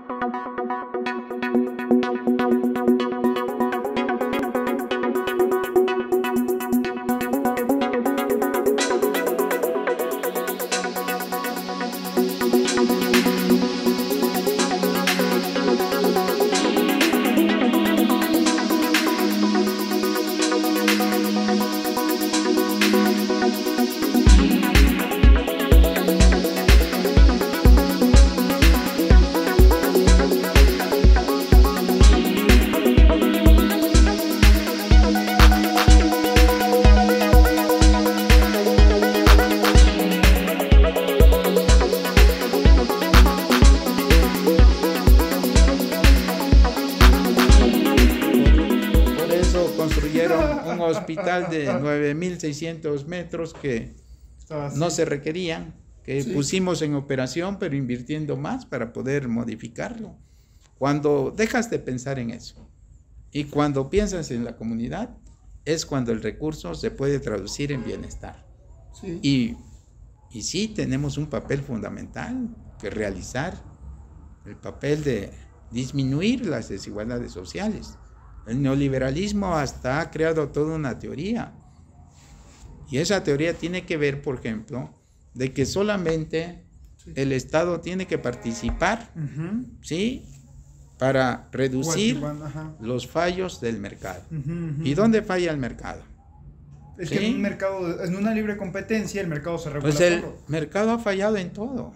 Construyeron un hospital de 9.600 metros que no se requerían, que pusimos en operación, pero invirtiendo más para poder modificarlo. Cuando dejas de pensar en eso y cuando piensas en la comunidad, es cuando el recurso se puede traducir en bienestar. Y sí, tenemos un papel fundamental que realizar, el papel de disminuir las desigualdades sociales. El neoliberalismo hasta ha creado toda una teoría. Y esa teoría tiene que ver, por ejemplo, de que solamente el Estado tiene que participar, ¿sí?, para reducir los fallos del mercado. ¿Y dónde falla el mercado? Es que en un mercado, en una libre competencia, el mercado se regula pues el solo. mercado ha fallado en todo.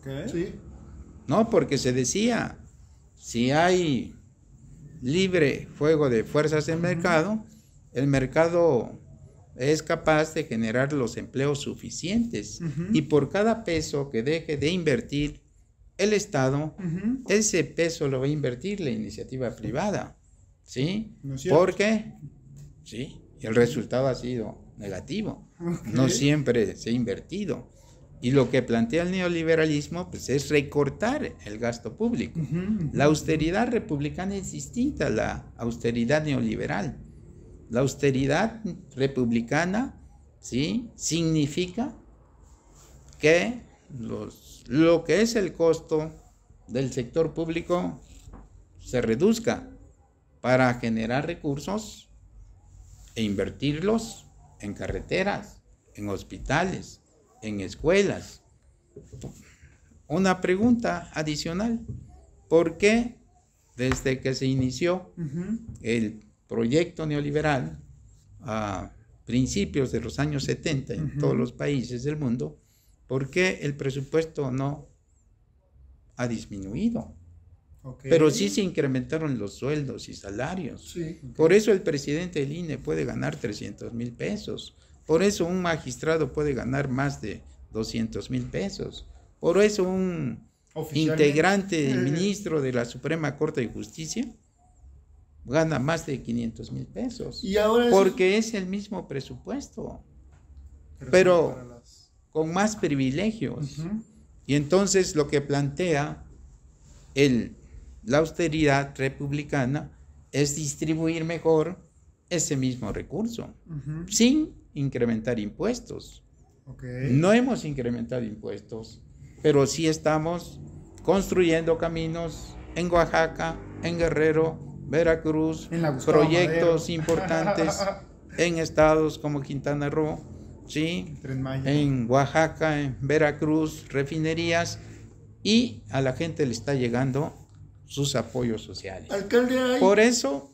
No, porque se decía, si hay libre juego de fuerzas en el mercado es capaz de generar los empleos suficientes. Y por cada peso que deje de invertir el Estado, ese peso lo va a invertir la iniciativa privada. ¿Sí? ¿No es cierto? Porque, sí, el resultado ha sido negativo. No siempre se ha invertido. Y lo que plantea el neoliberalismo pues, es recortar el gasto público. La austeridad republicana es distinta a la austeridad neoliberal. La austeridad republicana, ¿sí?, significa que lo que es el costo del sector público se reduzca para generar recursos e invertirlos en carreteras, en hospitales, en escuelas. Una pregunta adicional: ¿por qué desde que se inició el proyecto neoliberal a principios de los años 70 en todos los países del mundo, por qué el presupuesto no ha disminuido? Pero sí se incrementaron los sueldos y salarios. Por eso el presidente del INE puede ganar 300,000 pesos. Por eso un magistrado puede ganar más de 200,000 pesos. Por eso un integrante ministro de la Suprema Corte de Justicia gana más de 500,000 pesos. ¿Y ahora porque es el mismo presupuesto, pero con más privilegios? Y entonces lo que plantea la austeridad republicana es distribuir mejor ese mismo recurso, sin incrementar impuestos. No hemos incrementado impuestos, pero sí estamos construyendo caminos en Oaxaca, en Guerrero, Veracruz, proyectos importantes en estados como Quintana Roo, ¿sí?, en Oaxaca, en Veracruz, refinerías, y a la gente le está llegando sus apoyos sociales. Alcalde, por eso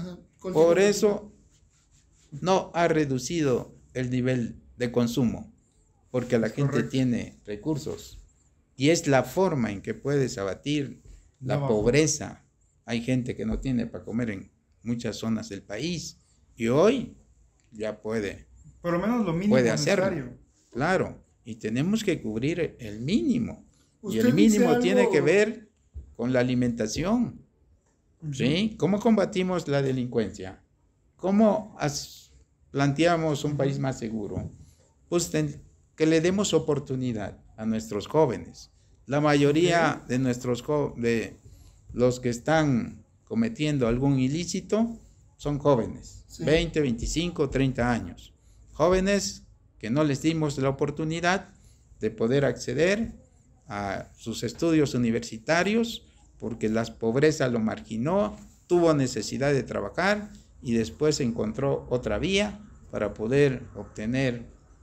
no ha reducido el nivel de consumo, porque la gente tiene recursos y es la forma en que puedes abatir la pobreza. Hay gente que no tiene para comer en muchas zonas del país y hoy ya puede, por lo menos lo mínimo puede hacerlo. Necesario. Claro, y tenemos que cubrir el mínimo. Y el mínimo tiene que ver con la alimentación. ¿Sí? ¿Cómo combatimos la delincuencia? ¿Cómo planteamos un país más seguro? Pues que le demos oportunidad a nuestros jóvenes. La mayoría de los que están cometiendo algún ilícito son jóvenes, 20, 25, 30 años. Jóvenes que no les dimos la oportunidad de poder acceder a sus estudios universitarios porque la pobreza lo marginó, tuvo necesidad de trabajar y después encontró otra vía para poder obtener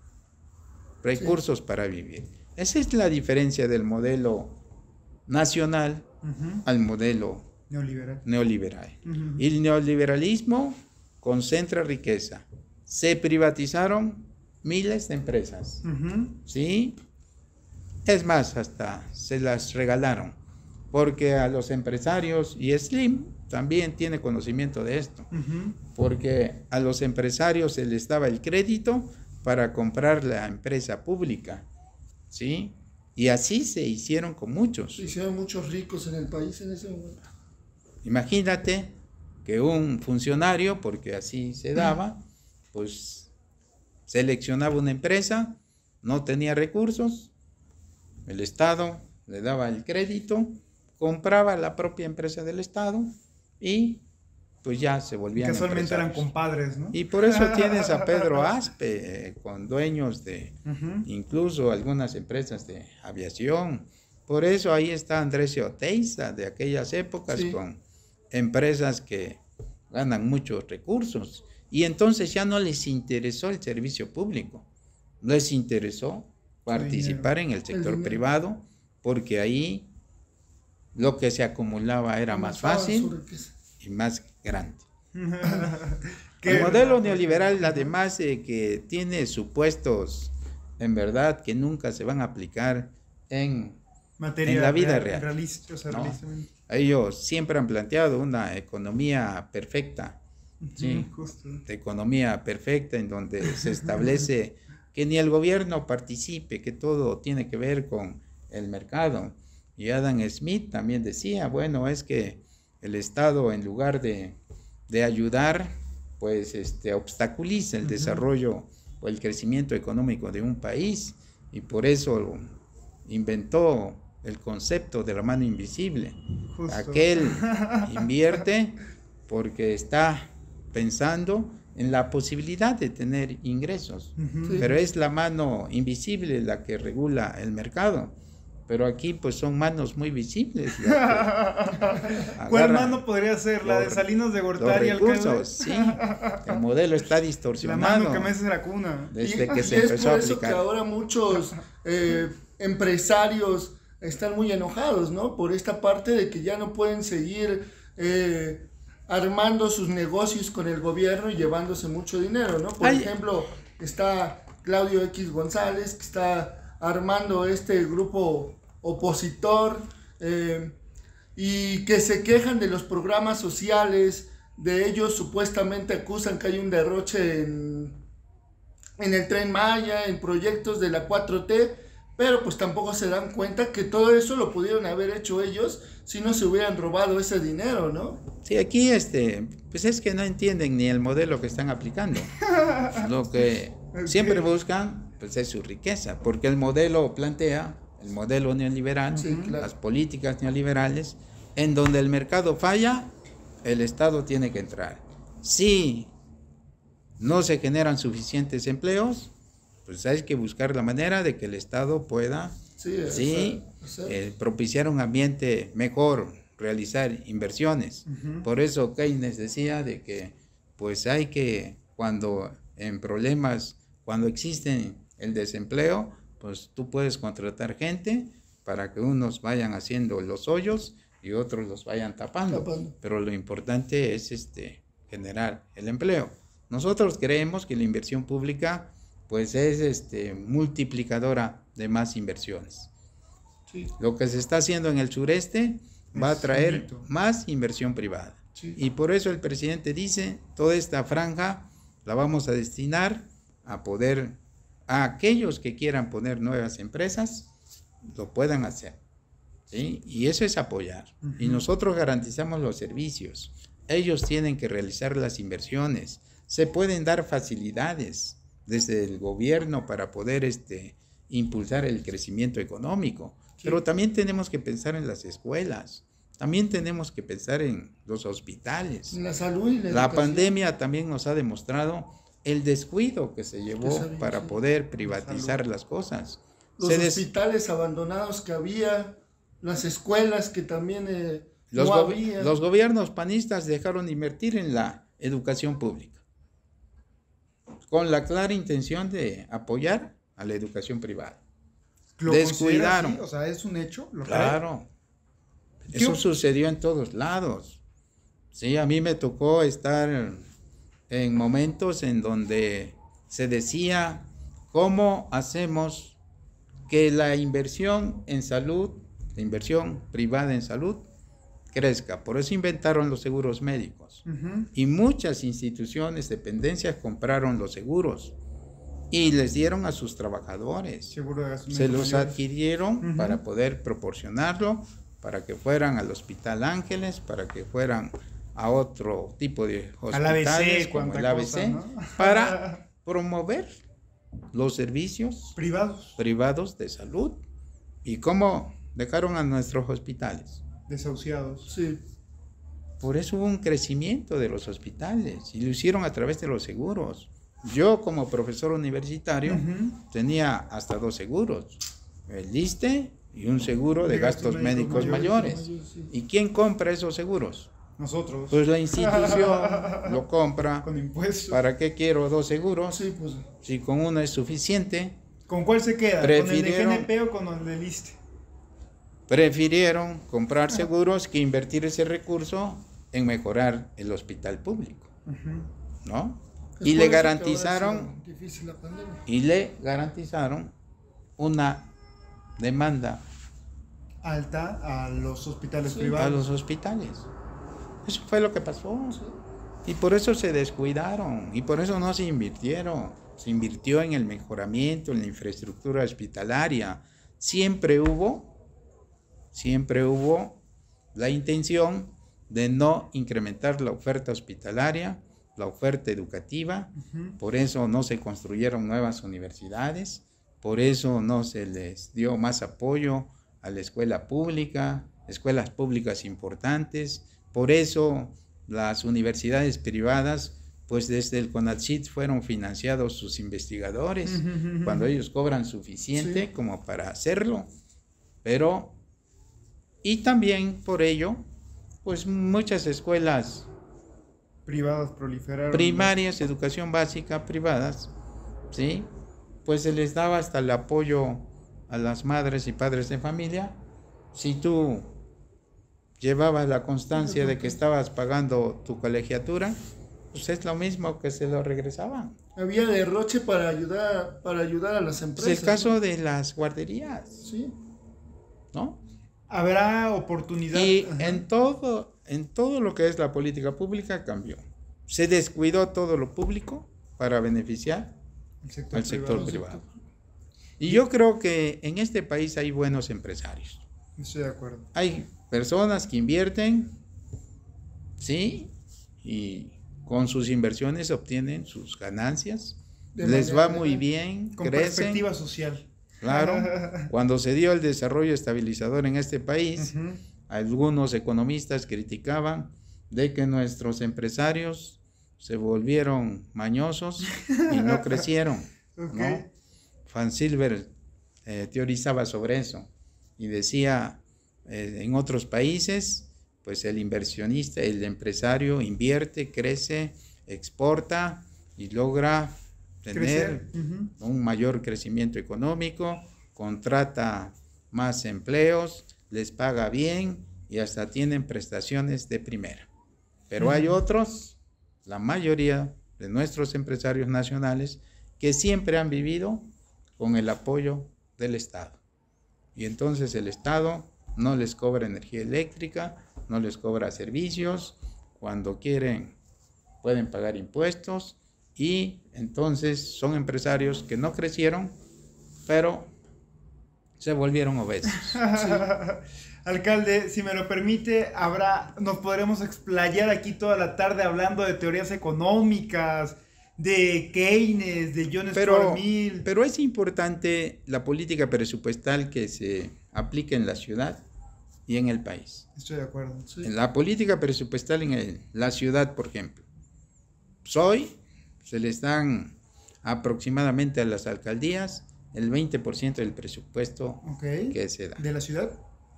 recursos para vivir. Esa es la diferencia del modelo nacional al modelo neoliberal. Y el neoliberalismo concentra riqueza. Se privatizaron miles de empresas, ¿sí? Es más, hasta se las regalaron, porque a los empresarios, y Slim también tiene conocimiento de esto, porque a los empresarios se les daba el crédito para comprar la empresa pública, ¿sí? Y así se hicieron con muchos. Se hicieron muchos ricos en el país en ese momento. Imagínate que un funcionario, porque así se daba, pues seleccionaba una empresa, no tenía recursos, el Estado le daba el crédito, compraba la propia empresa del Estado y pues ya se volvían casualmente eran compadres, ¿no? Y por eso tienes a Pedro Aspe con dueños de incluso algunas empresas de aviación. Por eso ahí está Andrés Oteiza de aquellas épocas, sí, con empresas que ganan muchos recursos. Y entonces ya no les interesó el servicio público, les interesó participar en el sector privado, porque ahí lo que se acumulaba era más fácil y más grande. El modelo neoliberal, además de que tiene supuestos en verdad que nunca se van a aplicar en la vida real. ¿No? Ellos siempre han planteado una economía perfecta, ¿sí? De economía perfecta en donde se establece que ni el gobierno participe, que todo tiene que ver con el mercado. Y Adam Smith también decía, bueno, es que el Estado, en lugar de ayudar, pues obstaculiza el desarrollo o el crecimiento económico de un país, y por eso inventó el concepto de la mano invisible. Justo. Aquel invierte porque está pensando en la posibilidad de tener ingresos, pero es la mano invisible la que regula el mercado. Pero aquí pues son manos muy visibles. ¿Cuál mano podría ser? ¿La de Salinas de Gortari? Los recursos, sí. El modelo está distorsionado. La mano que me hace la cuna. Desde que se empezó a aplicar. Es por eso que ahora muchos empresarios están muy enojados, ¿no? Por esta parte de que ya no pueden seguir armando sus negocios con el gobierno y llevándose mucho dinero, ¿no? Por ejemplo, está Claudio X González, que está armando este grupo opositor y que se quejan de los programas sociales. De ellos supuestamente acusan que hay un derroche en el Tren Maya, en proyectos de la 4T, pero pues tampoco se dan cuenta que todo eso lo pudieron haber hecho ellos si no se hubieran robado ese dinero, ¿no? Sí, aquí pues es que no entienden ni el modelo que están aplicando. Lo que siempre buscan pues es su riqueza, porque el modelo plantea, el modelo neoliberal, sí, claro, las políticas neoliberales, en donde el mercado falla, el Estado tiene que entrar. Si no se generan suficientes empleos, pues hay que buscar la manera de que el Estado pueda propiciar un ambiente mejor, realizar inversiones. Por eso Keynes decía de que pues hay que, cuando existen el desempleo, pues tú puedes contratar gente para que unos vayan haciendo los hoyos y otros los vayan tapando. Pero lo importante es generar el empleo. Nosotros creemos que la inversión pública pues es multiplicadora de más inversiones. Sí. Lo que se está haciendo en el sureste va a traer más inversión privada. Sí. Y por eso el presidente dice, toda esta franja la vamos a destinar a aquellos que quieran poner nuevas empresas, lo puedan hacer, ¿sí? Y eso es apoyar. Y nosotros garantizamos los servicios. Ellos tienen que realizar las inversiones. Se pueden dar facilidades desde el gobierno para poder impulsar el crecimiento económico. Sí. Pero también tenemos que pensar en las escuelas. También tenemos que pensar en los hospitales. En la salud y la pandemia también nos ha demostrado el descuido que se llevó para poder privatizar las cosas. Los hospitales abandonados que había, las escuelas que también los gobiernos panistas dejaron de invertir en la educación pública, con la clara intención de apoyar a la educación privada. ¿Lo descuidaron? Así? O sea, ¿es un hecho? Claro. Eso sucedió en todos lados. Sí, a mí me tocó estar en momentos en donde se decía cómo hacemos que la inversión en salud, la inversión privada en salud, crezca. Por eso inventaron los seguros médicos. Y muchas instituciones, dependencias compraron los seguros y les dieron a sus trabajadores. Se los adquirieron para poder proporcionarlo, para que fueran al Hospital Ángeles, para que fueran a otro tipo de hospitales ABC, como el ABC, ¿no? Para promover los servicios privados de salud. ¿Y cómo dejaron a nuestros hospitales? Desahuciados. Sí. Por eso hubo un crecimiento de los hospitales y lo hicieron a través de los seguros. Yo como profesor universitario tenía hasta 2 seguros, el ISSSTE y un seguro de gastos médicos mayores. ¿Y quién compra esos seguros? Nosotros. Pues la institución lo compra. Con impuestos. ¿Para qué quiero 2 seguros? Sí, pues. Si con uno es suficiente. ¿Con cuál se queda? ¿Con el de GNP o con el del ISSSTE? Prefirieron comprar seguros que invertir ese recurso en mejorar el hospital público, ¿no? Y le garantizaron una demanda alta a los hospitales privados. A los hospitales. Eso fue lo que pasó. Sí. Y por eso se descuidaron y por eso no se invirtieron. Se invirtió en el mejoramiento, en la infraestructura hospitalaria. Siempre hubo la intención de no incrementar la oferta hospitalaria, la oferta educativa. Por eso no se construyeron nuevas universidades, por eso no se les dio más apoyo a la escuela pública, escuelas públicas importantes. Por eso las universidades privadas, pues desde el CONACYT fueron financiados sus investigadores, cuando ellos cobran suficiente como para hacerlo. Pero, y también por ello, pues muchas escuelas privadas proliferaron. Primarias, educación básica, privadas, ¿sí? Pues se les daba hasta el apoyo a las madres y padres de familia. Si tú llevabas la constancia de que estabas pagando tu colegiatura, pues es lo mismo que se lo regresaban. Había derroche para ayudar a las empresas. Es el caso de las guarderías. Sí. ¿No? Habrá oportunidad. Y en todo lo que es la política pública cambió. Se descuidó todo lo público para beneficiar al sector privado. Y yo creo que en este país hay buenos empresarios. Estoy de acuerdo. Hay personas que invierten, ¿sí? Y con sus inversiones obtienen sus ganancias. Les va muy bien, con crecen. Perspectiva social. Claro, cuando se dio el desarrollo estabilizador en este país, algunos economistas criticaban de que nuestros empresarios se volvieron mañosos y no crecieron, ¿no? Van Silver teorizaba sobre eso y decía, en otros países, pues el inversionista, el empresario invierte, crece, exporta y logra tener un mayor crecimiento económico, contrata más empleos, les paga bien y hasta tienen prestaciones de primera. Pero hay otros, la mayoría de nuestros empresarios nacionales, que siempre han vivido con el apoyo del Estado. Y entonces el Estado no les cobra energía eléctrica, no les cobra servicios, cuando quieren pueden pagar impuestos, y entonces son empresarios que no crecieron, pero se volvieron obesos. Sí. Alcalde, si me lo permite, nos podremos explayar aquí toda la tarde hablando de teorías económicas, de Keynes, de John Stuart Mill. Pero es importante la política presupuestal que se aplique en la ciudad y en el país. Estoy de acuerdo. Sí. En la política presupuestal en la ciudad, por ejemplo, hoy se les dan aproximadamente a las alcaldías el 20% del presupuesto que se da. ¿De la ciudad?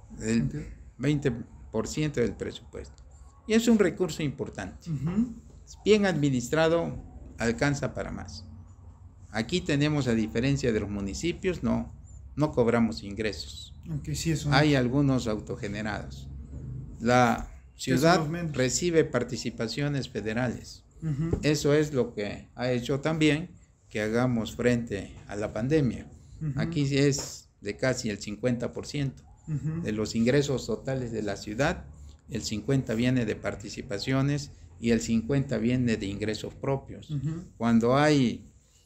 el 20% del presupuesto. Y es un recurso importante. Bien administrado, alcanza para más. Aquí tenemos, a diferencia de los municipios, no cobramos ingresos. Sí, hay algunos autogenerados. La ciudad recibe participaciones federales. Eso es lo que ha hecho también que hagamos frente a la pandemia. Aquí es de casi el 50% de los ingresos totales de la ciudad. El 50% viene de participaciones y el 50% viene de ingresos propios. Cuando hay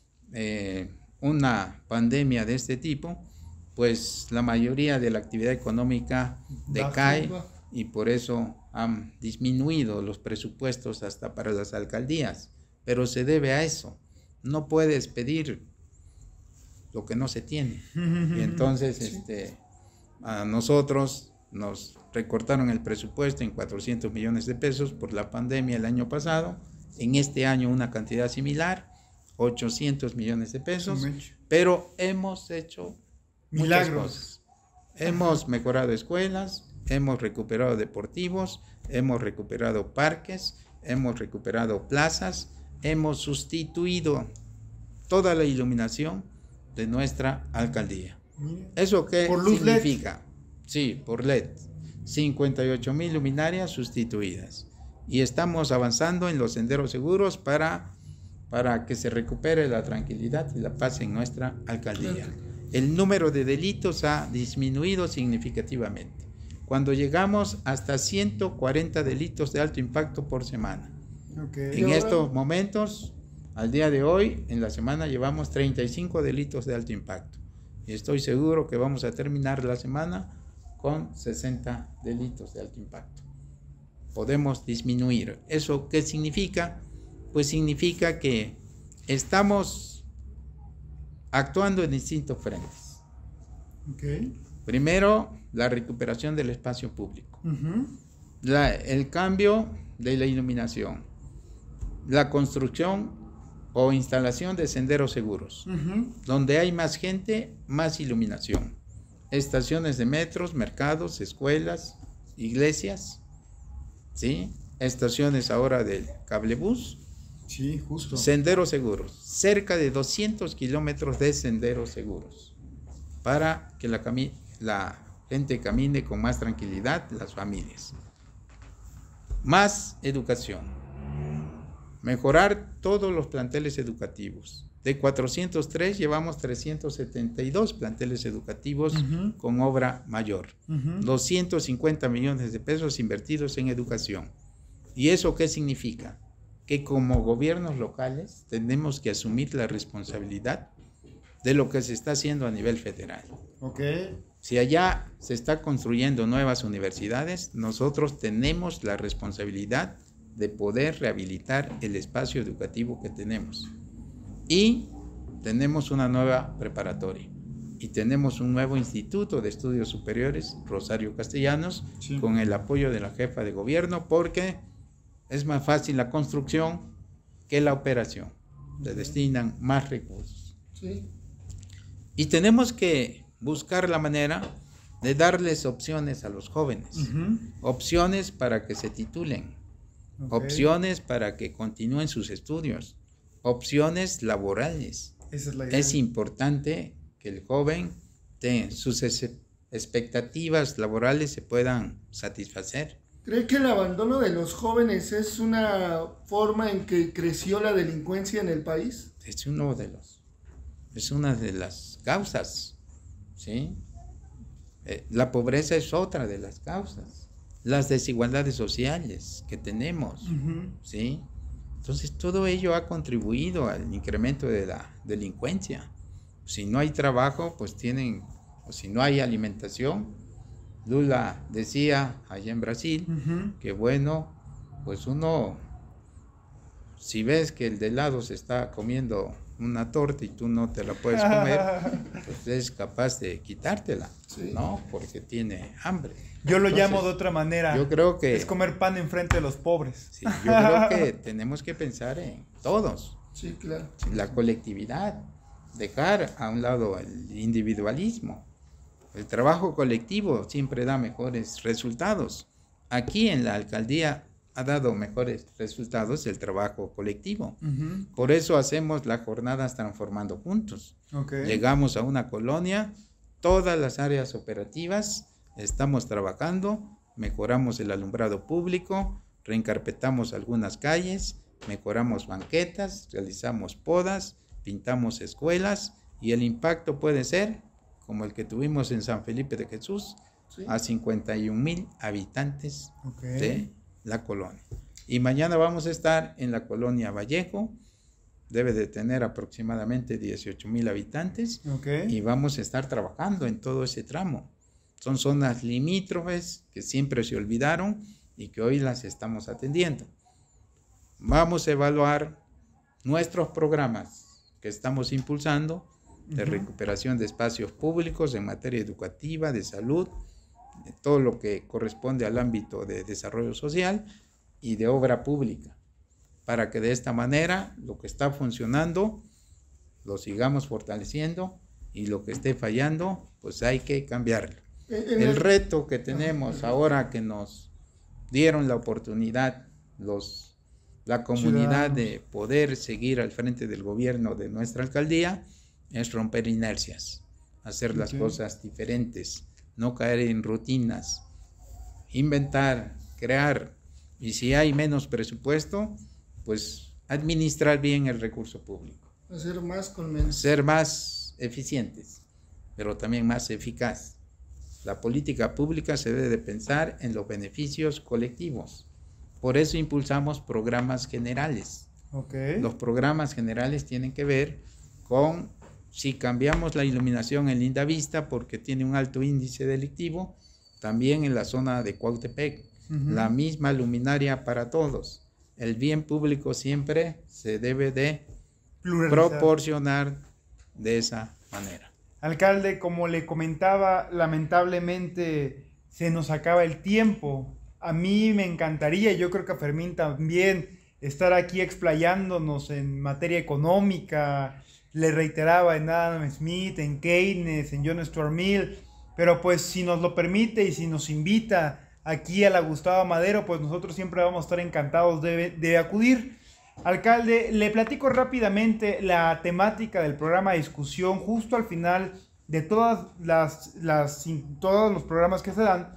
una pandemia de este tipo, pues la mayoría de la actividad económica decae y por eso han disminuido los presupuestos hasta para las alcaldías. Pero se debe a eso. No puedes pedir lo que no se tiene. Y entonces a nosotros nos recortaron el presupuesto en 400 millones de pesos por la pandemia el año pasado. En este año una cantidad similar, 800 millones de pesos. Pero hemos hecho milagros. Cosas. Hemos mejorado escuelas, hemos recuperado deportivos, hemos recuperado parques, hemos recuperado plazas, hemos sustituido toda la iluminación de nuestra alcaldía. ¿Eso qué significa? LED. Sí, por LED. 58,000 luminarias sustituidas. Y estamos avanzando en los senderos seguros para que se recupere la tranquilidad y la paz en nuestra alcaldía. El número de delitos ha disminuido significativamente. Cuando llegamos hasta 140 delitos de alto impacto por semana. En estos momentos, al día de hoy, en la semana llevamos 35 delitos de alto impacto. Y estoy seguro que vamos a terminar la semana con 60 delitos de alto impacto. Podemos disminuir. ¿Eso qué significa? Pues significa que estamos actuando en distintos frentes. Primero, la recuperación del espacio público. El cambio de la iluminación. La construcción o instalación de senderos seguros. Donde hay más gente, más iluminación. Estaciones de metros, mercados, escuelas, iglesias, ¿sí? Estaciones ahora del cablebús. Sí, justo. Senderos seguros. Cerca de 200 kilómetros de senderos seguros. Para que la gente camine con más tranquilidad, las familias. Más educación. Mejorar todos los planteles educativos. De 403 llevamos 372 planteles educativos con obra mayor. 250 millones de pesos invertidos en educación. ¿Y eso qué significa? Que como gobiernos locales tenemos que asumir la responsabilidad de lo que se está haciendo a nivel federal. Si allá se está construyendo nuevas universidades, nosotros tenemos la responsabilidad de poder rehabilitar el espacio educativo que tenemos. Y tenemos una nueva preparatoria. Y tenemos un nuevo Instituto de Estudios Superiores, Rosario Castellanos, con el apoyo de la jefa de gobierno, porque es más fácil la construcción que la operación. Se destinan más recursos. Y tenemos que buscar la manera de darles opciones a los jóvenes. Opciones para que se titulen. Opciones para que continúen sus estudios. Opciones laborales. Esa es la idea. Es importante que el joven, sus expectativas laborales se puedan satisfacer. ¿Cree que el abandono de los jóvenes es una forma en que creció la delincuencia en el país? Es una de las causas, ¿sí? La pobreza es otra de las causas. Las desigualdades sociales que tenemos, ¿sí? Entonces todo ello ha contribuido al incremento de la delincuencia. Si no hay trabajo, pues si no hay alimentación. Lula decía allá en Brasil que bueno, pues uno, si ves que el de lado se está comiendo una torta y tú no te la puedes comer, pues es capaz de quitártela, ¿no? Porque tiene hambre. Yo lo llamo de otra manera. Yo creo que es comer pan enfrente de los pobres. Sí, yo creo que tenemos que pensar en todos. Sí, claro. La colectividad, dejar a un lado el individualismo. El trabajo colectivo siempre da mejores resultados. Aquí en la alcaldía ha dado mejores resultados el trabajo colectivo. Por eso hacemos las jornadas Transformando Juntos. Llegamos a una colonia, todas las áreas operativas, estamos trabajando, mejoramos el alumbrado público, reencarpetamos algunas calles, mejoramos banquetas, realizamos podas, pintamos escuelas, y el impacto puede ser como el que tuvimos en San Felipe de Jesús, a 51,000 habitantes de la colonia. Y mañana vamos a estar en la colonia Vallejo, debe de tener aproximadamente 18,000 habitantes, y vamos a estar trabajando en todo ese tramo. Son zonas limítrofes que siempre se olvidaron y que hoy las estamos atendiendo. Vamos a evaluar nuestros programas que estamos impulsando de recuperación de espacios públicos en materia educativa, de salud, de todo lo que corresponde al ámbito de desarrollo social y de obra pública, para que de esta manera lo que está funcionando lo sigamos fortaleciendo y lo que esté fallando pues hay que cambiarlo. El reto que tenemos ahora que nos dieron la oportunidad la comunidad de poder seguir al frente del gobierno de nuestra alcaldía es romper inercias, hacer las cosas diferentes, no caer en rutinas, inventar, crear, y si hay menos presupuesto, pues administrar bien el recurso público. Hacer más con menos. Ser más eficientes, pero también más eficaz. La política pública se debe de pensar en los beneficios colectivos. Por eso impulsamos programas generales. Los programas generales tienen que ver con si cambiamos la iluminación en Lindavista porque tiene un alto índice delictivo, también en la zona de Cuautepec, la misma luminaria para todos. El bien público siempre se debe de proporcionar de esa manera. Alcalde, como le comentaba, lamentablemente se nos acaba el tiempo. A mí me encantaría, yo creo que a Fermín también, estar aquí explayándonos en materia económica. Le reiteraba en Adam Smith, en Keynes, en John Stuart Mill, pero pues si nos lo permite y si nos invita aquí a la Gustavo Madero, pues nosotros siempre vamos a estar encantados de acudir. Alcalde, le platico rápidamente la temática del programa de discusión justo al final de todos los programas que se dan.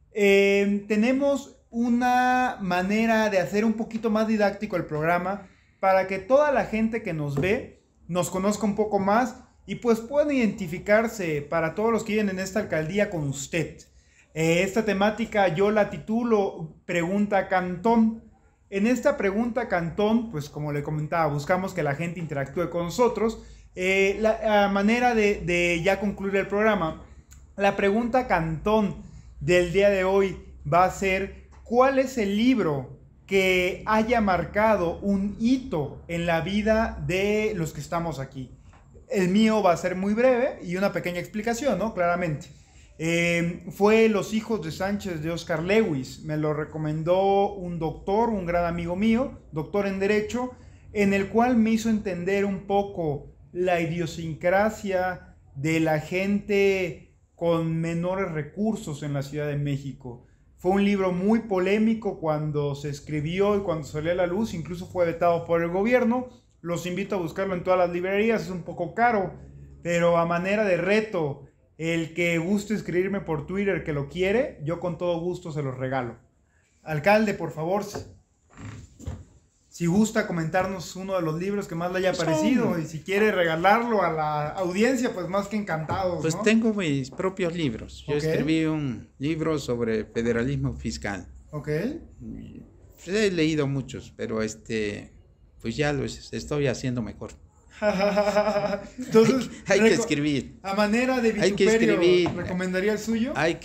Tenemos una manera de hacer un poquito más didáctico el programa para que toda la gente que nos ve nos conozca un poco más y pues puedan identificarse para todos los que viven en esta alcaldía con usted. Esta temática yo la titulo Pregunta Cantón. En esta Pregunta Cantón, pues como le comentaba, buscamos que la gente interactúe con nosotros. La manera de ya concluir el programa, la Pregunta Cantón del día de hoy va a ser: ¿cuál es el libro que haya marcado un hito en la vida de los que estamos aquí? El mío va a ser muy breve y una pequeña explicación, ¿no? Claramente. Fue Los hijos de Sánchez de Oscar Lewis. Me lo recomendó un doctor, un gran amigo mío, doctor en Derecho, en el cual me hizo entender un poco la idiosincrasia de la gente con menores recursos en la Ciudad de México. Fue un libro muy polémico cuando se escribió y cuando salió a la luz, incluso fue vetado por el gobierno. Los invito a buscarlo en todas las librerías, es un poco caro, pero a manera de reto, el que guste escribirme por Twitter que lo quiere, yo con todo gusto se los regalo. Alcalde, por favor, si gusta comentarnos uno de los libros que más le haya parecido y si quiere regalarlo a la audiencia, pues más que encantados, pues, ¿no? Tengo mis propios libros. Yo escribí un libro sobre federalismo fiscal. He leído muchos, pero pues ya lo estoy haciendo mejor. Entonces, hay que escribir. A manera de vituperio, ¿recomendaría el suyo? Hay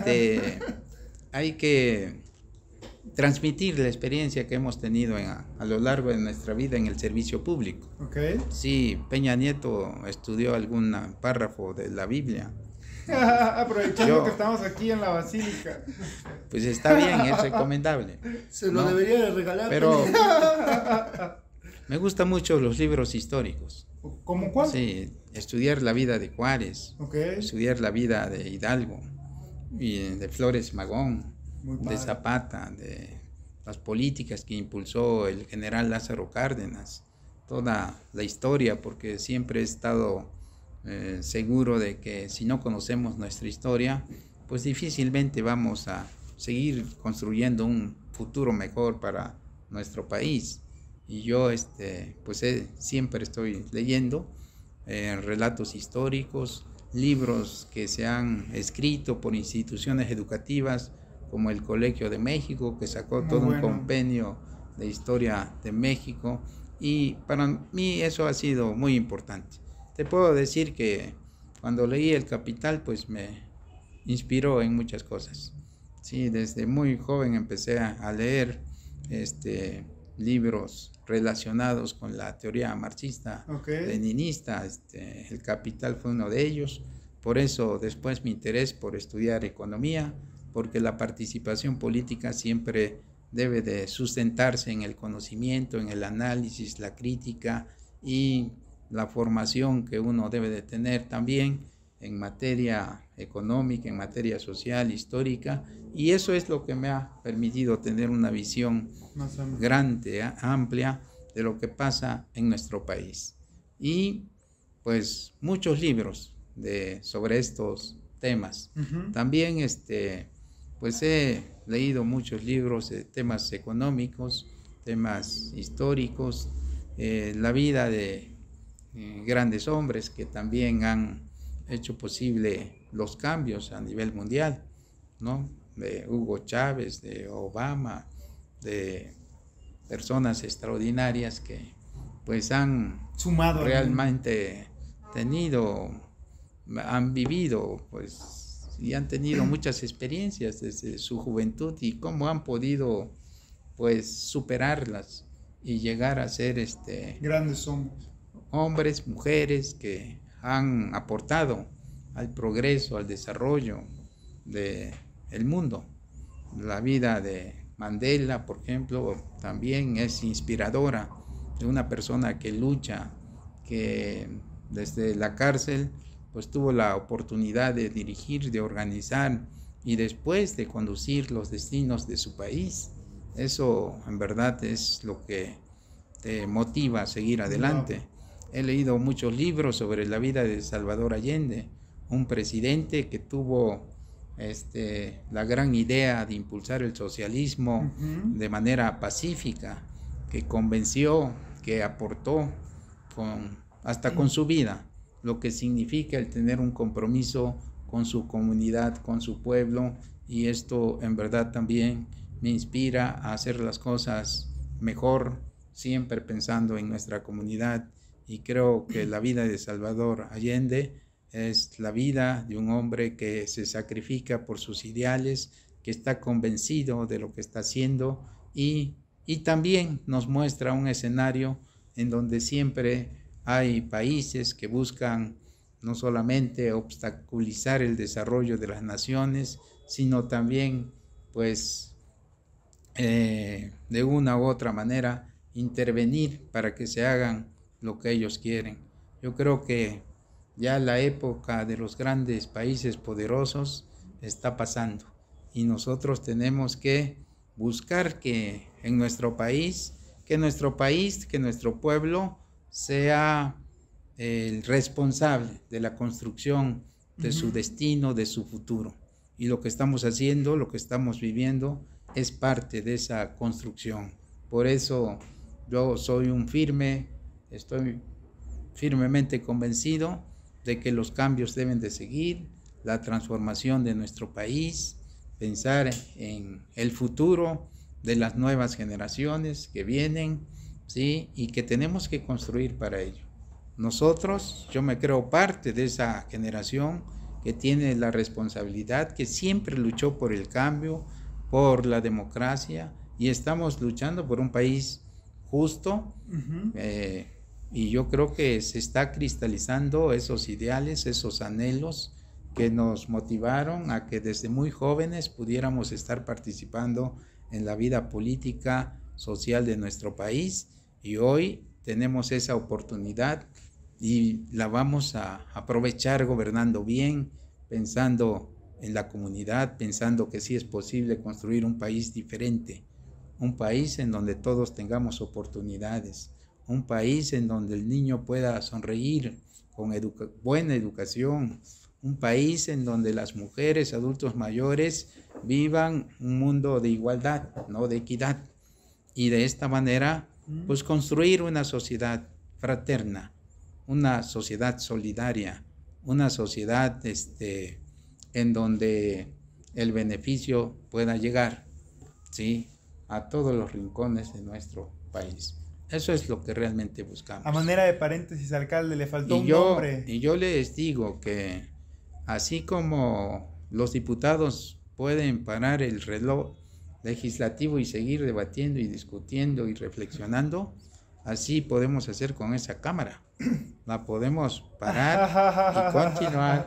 que transmitir la experiencia que hemos tenido a lo largo de nuestra vida en el servicio público. Sí, Peña Nieto estudió algún párrafo de la Biblia. Aprovechando que estamos aquí en la Basílica. Pues está bien, es recomendable. Se lo debería de regalar. Pero me gustan mucho los libros históricos. ¿Cómo cuál? Sí, estudiar la vida de Juárez, estudiar la vida de Hidalgo, y de Flores Magón, de Zapata, de las políticas que impulsó el general Lázaro Cárdenas, toda la historia, porque siempre he estado seguro de que si no conocemos nuestra historia, pues difícilmente vamos a seguir construyendo un futuro mejor para nuestro país. Y yo pues siempre estoy leyendo relatos históricos, libros que se han escrito por instituciones educativas como el Colegio de México, que sacó todo un compendio de historia de México, y para mí eso ha sido muy importante. Te puedo decir que cuando leí El Capital, pues me inspiró en muchas cosas. Sí, desde muy joven empecé a leer libros relacionados con la teoría marxista, leninista. El Capital fue uno de ellos. Por eso después mi interés por estudiar economía, porque la participación política siempre debe de sustentarse en el conocimiento, en el análisis, la crítica y la formación que uno debe de tener también en materia económica, en materia social, histórica, y eso es lo que me ha permitido tener una visión grande, amplia de lo que pasa en nuestro país. Y pues muchos libros sobre estos temas. También pues he leído muchos libros de temas económicos, temas históricos, la vida de grandes hombres que también han hecho posible los cambios a nivel mundial, ¿no? De Hugo Chávez, de Obama, de personas extraordinarias que pues han sumado realmente han vivido pues y han tenido muchas experiencias desde su juventud y cómo han podido pues superarlas y llegar a ser grandes hombres, mujeres que han aportado al progreso, al desarrollo del mundo. La vida de Mandela, por ejemplo, también es inspiradora, de una persona que lucha, que desde la cárcel pues tuvo la oportunidad de dirigir, de organizar y después de conducir los destinos de su país. Eso en verdad es lo que te motiva a seguir adelante. He leído muchos libros sobre la vida de Salvador Allende, un presidente que tuvo la gran idea de impulsar el socialismo de manera pacífica, que convenció, que aportó hasta con su vida, lo que significa el tener un compromiso con su comunidad, con su pueblo, y esto en verdad también me inspira a hacer las cosas mejor, siempre pensando en nuestra comunidad, y creo que la vida de Salvador Allende es la vida de un hombre que se sacrifica por sus ideales, que está convencido de lo que está haciendo y también nos muestra un escenario en donde siempre hay países que buscan no solamente obstaculizar el desarrollo de las naciones, sino también pues de una u otra manera intervenir para que se hagan lo que ellos quieren. Yo creo que ya la época de los grandes países poderosos está pasando y nosotros tenemos que buscar que nuestro pueblo sea el responsable de la construcción de su destino, de su futuro. Y lo que estamos haciendo, lo que estamos viviendo, es parte de esa construcción. Por eso yo estoy firmemente convencido de que los cambios deben de seguir, la transformación de nuestro país, pensar en el futuro de las nuevas generaciones que vienen, ¿sí? Y que tenemos que construir para ello. Yo me creo parte de esa generación que tiene la responsabilidad, que siempre luchó por el cambio, por la democracia, y estamos luchando por un país justo, y yo creo que se está cristalizando esos ideales, esos anhelos que nos motivaron a que desde muy jóvenes pudiéramos estar participando en la vida política, social de nuestro país, y hoy tenemos esa oportunidad y la vamos a aprovechar gobernando bien, pensando en la comunidad, pensando que sí es posible construir un país diferente, un país en donde todos tengamos oportunidades, un país en donde el niño pueda sonreír con buena educación, un país en donde las mujeres, adultos mayores vivan un mundo de igualdad, no de equidad, y de esta manera pues construir una sociedad fraterna, una sociedad solidaria, una sociedad en donde el beneficio pueda llegar, ¿sí?, a todos los rincones de nuestro país. Eso es lo que realmente buscamos. A manera de paréntesis, alcalde, le faltó un nombre. Y yo les digo que así como los diputados pueden parar el reloj legislativo y seguir debatiendo y discutiendo y reflexionando, así podemos hacer con esa Cámara. La podemos parar y continuar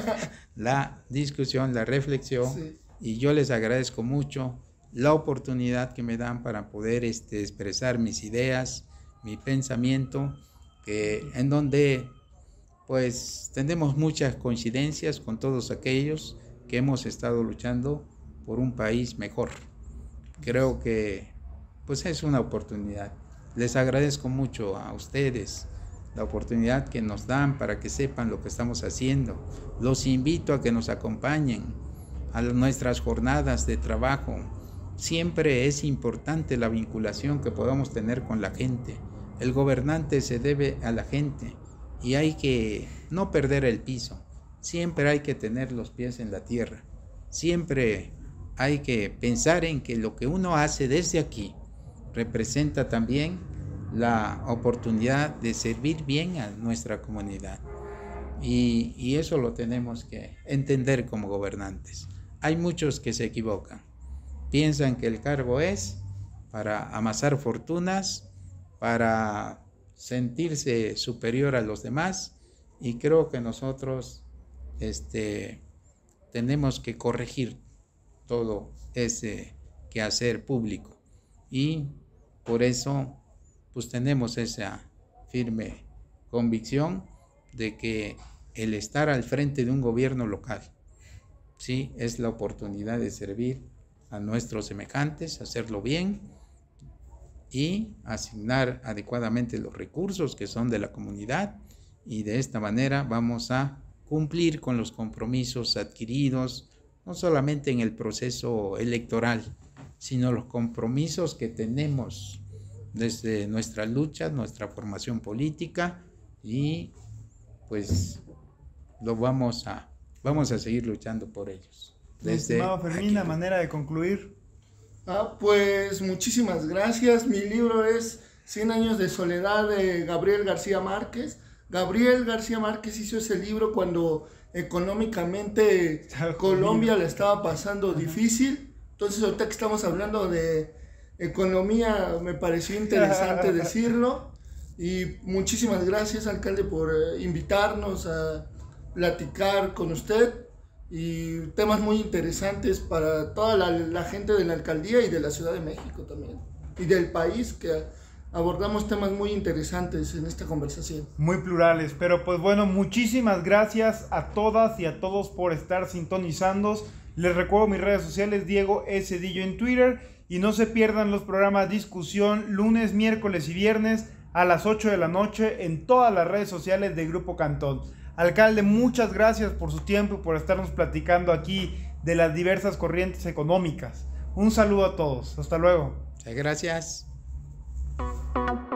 la discusión, la reflexión. Sí. Y yo les agradezco mucho la oportunidad que me dan para poder expresar mis ideas, mi pensamiento, en donde pues tenemos muchas coincidencias con todos aquellos que hemos estado luchando por un país mejor. Creo que pues es una oportunidad. Les agradezco mucho a ustedes la oportunidad que nos dan para que sepan lo que estamos haciendo. Los invito a que nos acompañen a nuestras jornadas de trabajo. Siempre es importante la vinculación que podamos tener con la gente. El gobernante se debe a la gente y hay que no perder el piso. Siempre hay que tener los pies en la tierra. Siempre hay que pensar en que lo que uno hace desde aquí representa también la oportunidad de servir bien a nuestra comunidad. Y eso lo tenemos que entender como gobernantes. Hay muchos que se equivocan. Piensan que el cargo es para amasar fortunas, para sentirse superior a los demás, y creo que nosotros tenemos que corregir todo ese quehacer público, y por eso pues tenemos esa firme convicción de que el estar al frente de un gobierno local, sí, es la oportunidad de servir a nuestros semejantes, hacerlo bien y asignar adecuadamente los recursos que son de la comunidad, y de esta manera vamos a cumplir con los compromisos adquiridos, no solamente en el proceso electoral, sino los compromisos que tenemos desde nuestra lucha, nuestra formación política, y pues vamos a seguir luchando por ellos. Estimado Fermín, a manera de concluir. Pues muchísimas gracias. Mi libro es 100 años de soledad, de Gabriel García Márquez. Gabriel García Márquez hizo ese libro cuando económicamente Colombia le estaba pasando difícil. Entonces ahorita que estamos hablando de economía, me pareció interesante decirlo. Y muchísimas gracias, alcalde, por invitarnos a platicar con usted, y temas muy interesantes para toda la gente de la alcaldía y de la Ciudad de México también, y del país, que abordamos temas muy interesantes en esta conversación. Muy plurales, pero pues bueno, muchísimas gracias a todas y a todos por estar sintonizando. Les recuerdo mis redes sociales, Diego S. Dillo en Twitter, y no se pierdan los programas Discusión lunes, miércoles y viernes a las 8 de la noche en todas las redes sociales de Grupo Cantón. Alcalde, muchas gracias por su tiempo y por estarnos platicando aquí de las diversas corrientes económicas. Un saludo a todos. Hasta luego. Muchas gracias.